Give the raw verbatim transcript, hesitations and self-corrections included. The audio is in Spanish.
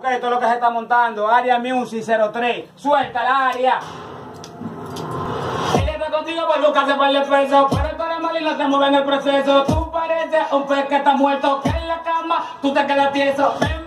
Ok, esto es lo que se está montando. Área Music cero tres. Suelta la área. Ella está contigo por buscarse par de pesos, pero tú eres mal y no te mueves en el proceso. Tú pareces un pez que está muerto, que en la cama tú te quedas tieso. Ven,